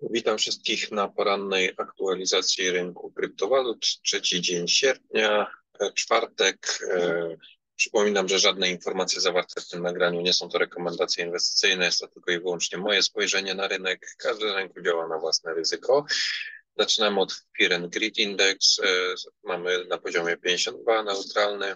Witam wszystkich na porannej aktualizacji rynku kryptowalut. Trzeci dzień sierpnia, czwartek. Przypominam, że żadne informacje zawarte w tym nagraniu nie są to rekomendacje inwestycyjne, jest to tylko i wyłącznie moje spojrzenie na rynek. Każdy na rynku działa na własne ryzyko. Zaczynamy od Fear and Greed Index. Mamy na poziomie 52 neutralny.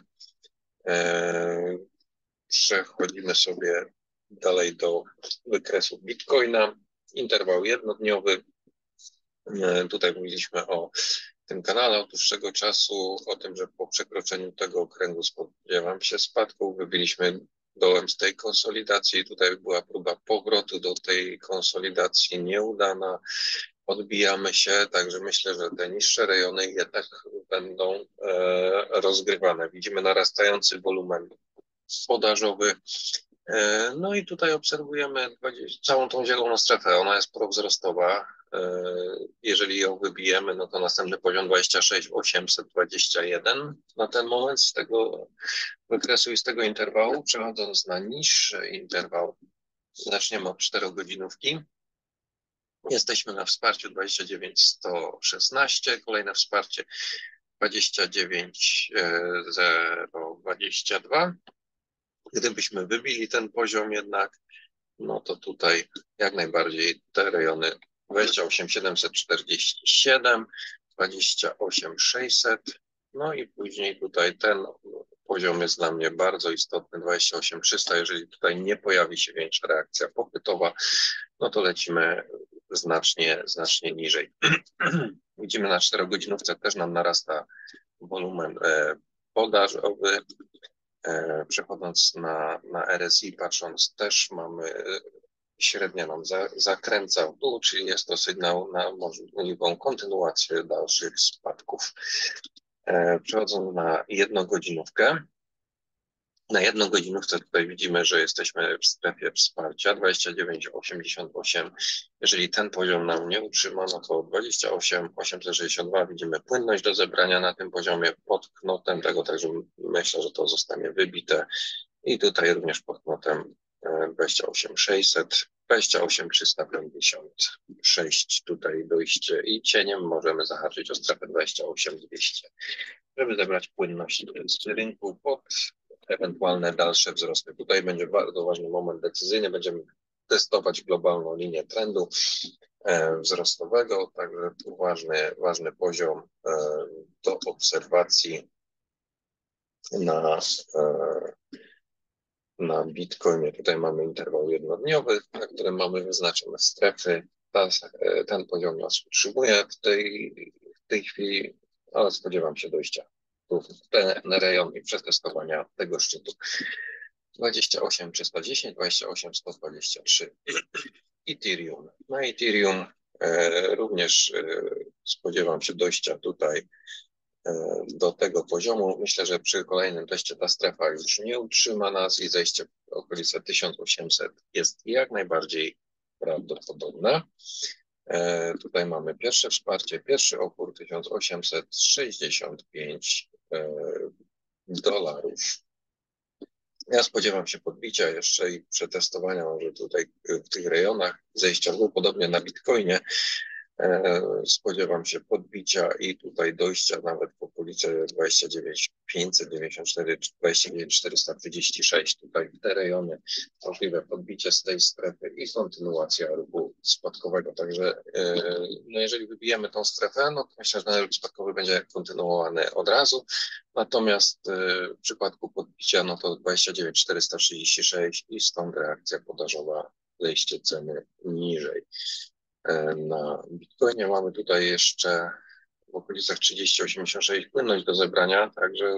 Przechodzimy sobie dalej do wykresu Bitcoina. Interwał jednodniowy. Tutaj mówiliśmy o tym kanale od dłuższego czasu, o tym, że po przekroczeniu tego okręgu spodziewam się spadków. Wybiliśmy dołem z tej konsolidacji. Tutaj była próba powrotu do tej konsolidacji nieudana. Odbijamy się, także myślę, że te niższe rejony jednak będą rozgrywane. Widzimy narastający wolumen podażowy. No i tutaj obserwujemy całą tą zieloną strefę. Ona jest prowzrostowa. Jeżeli ją wybijemy, no to następny poziom 26,821 na ten moment z tego wykresu i z tego interwału. Przechodząc na niższy interwał, zaczniemy od 4-godzinówki. Jesteśmy na wsparciu 29,116, kolejne wsparcie 29,022. Gdybyśmy wybili ten poziom jednak, no to tutaj jak najbardziej te rejony 28,747, 28,600, no i później tutaj ten poziom jest dla mnie bardzo istotny, 28,300. Jeżeli tutaj nie pojawi się większa reakcja popytowa, no to lecimy znacznie niżej. Widzimy na 4-godzinówce też nam narasta wolumen podażowy. Przechodząc na RSI, patrząc też mamy średnia nam zakręca w dół, czyli jest to sygnał na możliwą kontynuację dalszych spadków. Przechodząc na 1-godzinówkę. Na 1-godzinówce tutaj widzimy, że jesteśmy w strefie wsparcia 29,88. Jeżeli ten poziom nam nie utrzyma, no to 28,862 widzimy płynność do zebrania na tym poziomie pod knotem tego, także myślę, że to zostanie wybite. I tutaj również pod knotem 28,600, 28,356 tutaj dojście i cieniem możemy zahaczyć o strefę 28,200, żeby zebrać płynność z rynku pod ewentualne dalsze wzrosty. Tutaj będzie bardzo ważny moment decyzyjny. Będziemy testować globalną linię trendu wzrostowego, także tu ważny poziom do obserwacji na Bitcoinie. Tutaj mamy interwał jednodniowy, na którym mamy wyznaczone strefy. Ten poziom nas utrzymuje w tej chwili, ale spodziewam się dojścia w ten rejon i przetestowania tego szczytu. 28,310, 28,123. Ethereum. Na Ethereum również spodziewam się dojścia tutaj do tego poziomu. Myślę, że przy kolejnym teście ta strefa już nie utrzyma nas i zejście w okolice 1800 jest jak najbardziej prawdopodobne. Tutaj mamy pierwsze wsparcie, pierwszy opór 1865 dolarów. Ja spodziewam się podbicia jeszcze i przetestowania może tutaj w tych rejonach, zejścia w dół, podobnie na Bitcoinie. Spodziewam się podbicia i tutaj dojścia nawet w okolice 29,594, 29,436. Tutaj te rejony, możliwe podbicie z tej strefy i kontynuacja ruchu spadkowego. Także no jeżeli wybijemy tą strefę, no to myślę, że ten ruch spadkowy będzie kontynuowany od razu. Natomiast w przypadku podbicia, no to 29,436 i stąd reakcja podażowa, zejście ceny niżej. Na Bitcoinie mamy tutaj jeszcze w okolicach 30,86 płynność do zebrania, także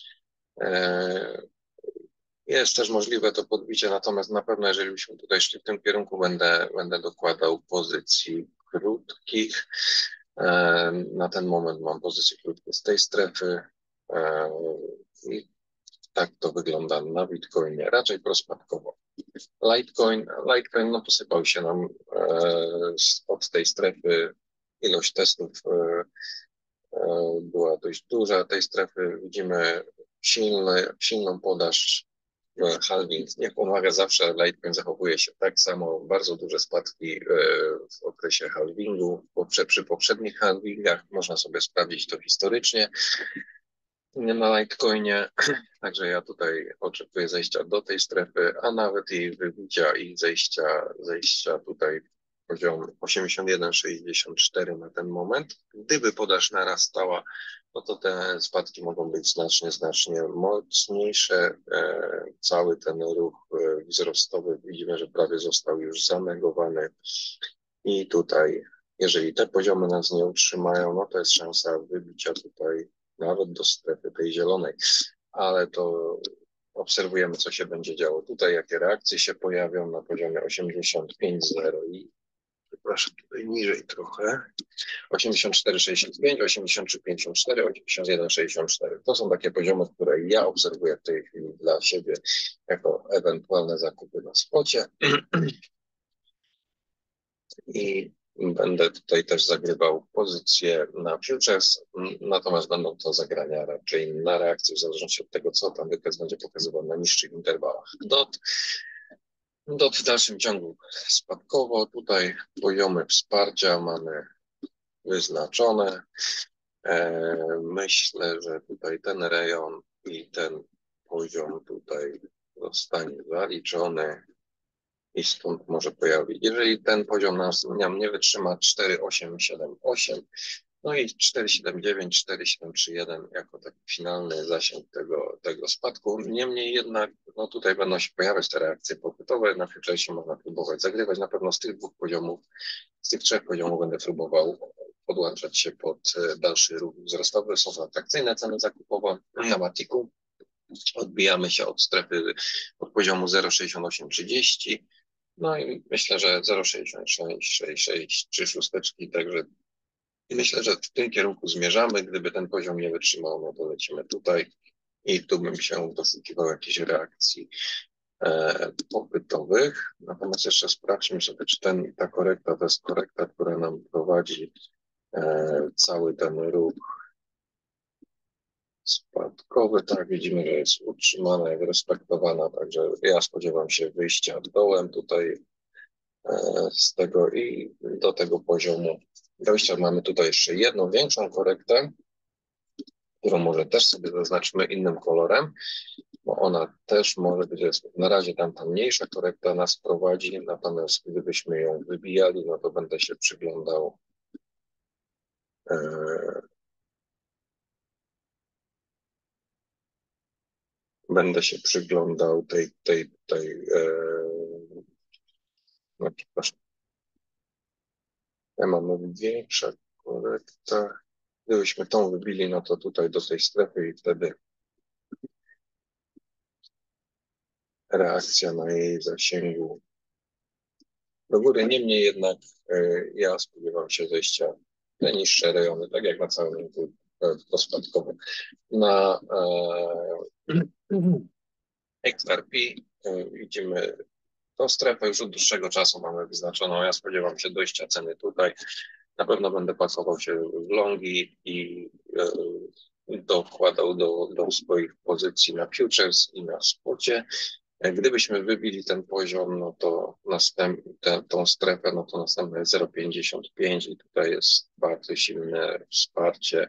jest też możliwe to podbicie, natomiast na pewno jeżeli byśmy tutaj szli w tym kierunku, będę dokładał pozycji krótkich. Na ten moment mam pozycje krótkie z tej strefy i tak to wygląda na Bitcoinie, raczej prospadkowo. Litecoin no posypał się nam od tej strefy, ilość testów była dość duża tej strefy. Widzimy silną podaż halving nie pomaga zawsze, Litecoin zachowuje się tak samo, bardzo duże spadki w okresie halvingu, przy poprzednich halvingach, można sobie sprawdzić to historycznie na Litecoinie, także ja tutaj oczekuję zejścia do tej strefy, a nawet i wybicia i zejścia tutaj poziom 81,64 na ten moment. Gdyby podaż narastała, no to te spadki mogą być znacznie mocniejsze. Cały ten ruch wzrostowy widzimy, że prawie został już zanegowany i tutaj, jeżeli te poziomy nas nie utrzymają, no to jest szansa wybicia tutaj nawet do strefy tej zielonej, ale to obserwujemy, co się będzie działo tutaj, jakie reakcje się pojawią na poziomie 85,0 i przepraszam, tutaj niżej trochę, 84,65, 83,54, 81,64. To są takie poziomy, które ja obserwuję w tej chwili dla siebie jako ewentualne zakupy na spocie. I będę tutaj też zagrywał pozycje na futures, natomiast będą to zagrania raczej na reakcję, w zależności od tego, co tam wykres będzie pokazywał na niższych interwałach. DOT w dalszym ciągu spadkowo, tutaj poziomy wsparcia mamy wyznaczone. Myślę, że tutaj ten rejon i ten poziom tutaj zostanie zaliczony i stąd może pojawić. Jeżeli ten poziom nas nie wytrzyma 4,878, no i 4,79, 4,731 jako taki finalny zasięg tego spadku. Niemniej jednak, no tutaj będą się pojawiać te reakcje popytowe, na futuresie można próbować zagrywać. Na pewno z tych dwóch poziomów, z tych trzech poziomów będę próbował podłączać się pod dalszy ruch wzrostowy. Są atrakcyjne ceny zakupowe na Matiku. Odbijamy się od strefy, od poziomu 0,6830. No i myślę, że 0,66, 3 szósteczki, także myślę, że w tym kierunku zmierzamy. Gdyby ten poziom nie wytrzymał, no to lecimy tutaj i tu bym się doszukiwał jakichś reakcji popytowych. Natomiast jeszcze sprawdźmy sobie, czy ta korekta to jest korekta, która nam prowadzi cały ten ruch spadkowy. Tak, widzimy, że jest utrzymana i respektowana, także ja spodziewam się wyjścia dołem tutaj z tego i do tego poziomu dojścia. Mamy tutaj jeszcze jedną większą korektę, którą może też sobie zaznaczmy innym kolorem, bo ona też może być, na razie ta mniejsza korekta nas prowadzi, natomiast gdybyśmy ją wybijali, no to będę się przyglądał no przepraszam, mamy większa korekta. Gdybyśmy tą wybili, no to tutaj do tej strefy i wtedy reakcja na jej zasięgu do góry. Niemniej jednak ja spodziewam się zejścia na niższe rejony, tak jak na całym rynku spadkowym. Na XRP widzimy tą strefę już od dłuższego czasu mamy wyznaczoną. Ja spodziewam się dojścia ceny tutaj. Na pewno będę pasował się w longi i dokładał do swoich pozycji na futures i na spocie. Gdybyśmy wybili ten poziom, no to tą strefę, no to następne jest 0,55 i tutaj jest bardzo silne wsparcie.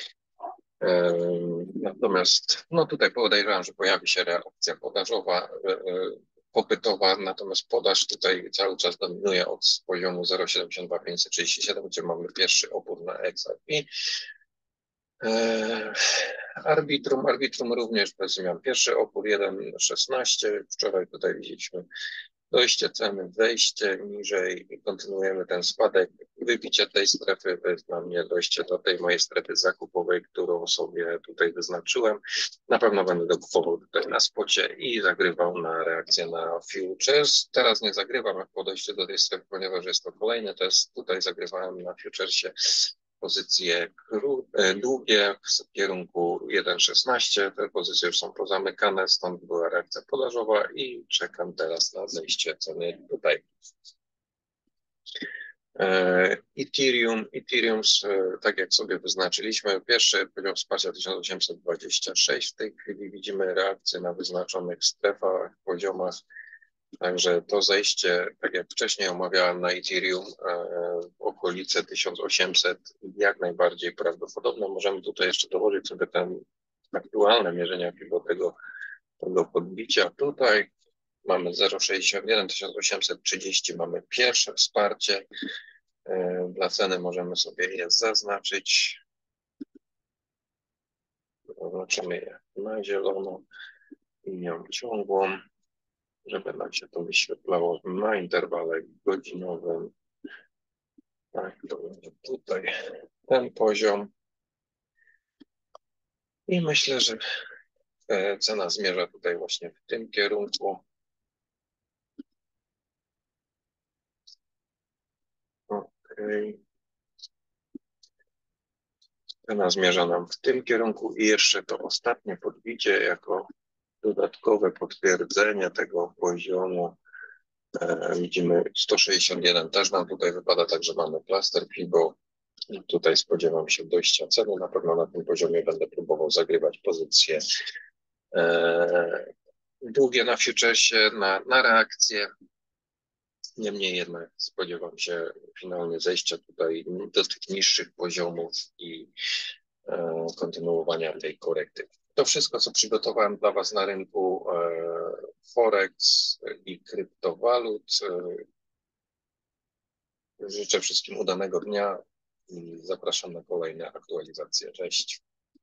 Natomiast no tutaj podejrzewam, że pojawi się reakcja podażowa, popytowa, natomiast podaż tutaj cały czas dominuje od poziomu 0,72537, gdzie mamy pierwszy opór na XRP. Arbitrum również bez zmian. Pierwszy opór 1,16. Wczoraj tutaj widzieliśmy dojście ceny, wejście niżej i kontynuujemy ten spadek. Wybicie tej strefy to jest dla mnie dojście do tej mojej strefy zakupowej, którą sobie tutaj wyznaczyłem. Na pewno będę dokupował tutaj na spocie i zagrywał na reakcję na futures. Teraz nie zagrywam jak podejście do tej strefy, ponieważ jest to kolejny test. Tutaj zagrywałem na futuresie pozycje długie w kierunku 1,16. Te pozycje już są pozamykane, stąd była reakcja podażowa i czekam teraz na zejście ceny tutaj. Ethereum, tak jak sobie wyznaczyliśmy, pierwszy poziom wsparcia 1826. W tej chwili widzimy reakcję na wyznaczonych strefach, poziomach. Także to zejście, tak jak wcześniej omawiałem na Ethereum, w okolice 1800 jak najbardziej prawdopodobne. Możemy tutaj jeszcze dołożyć sobie ten aktualne mierzenia do tego podbicia. Tutaj mamy 0,61, 1830, mamy pierwsze wsparcie. Dla ceny możemy sobie je zaznaczyć. Zaznaczymy je na zielono, linią ciągłą, żeby nam się to wyświetlało na interwale godzinowym. Tak, to będzie tutaj ten poziom. I myślę, że cena zmierza tutaj właśnie w tym kierunku. Okay. Cena zmierza nam w tym kierunku i jeszcze to ostatnie podbicie jako dodatkowe potwierdzenie tego poziomu. Widzimy 161, też nam tutaj wypada, także mamy cluster Fibo. I tutaj spodziewam się dojścia ceny. Na pewno na tym poziomie będę próbował zagrywać pozycje długie na futuresie, na reakcję. Niemniej jednak spodziewam się finalnie zejścia tutaj do tych niższych poziomów i kontynuowania tej korekty. To wszystko, co przygotowałem dla Was na rynku Forex i kryptowalut. Życzę wszystkim udanego dnia i zapraszam na kolejne aktualizacje. Cześć.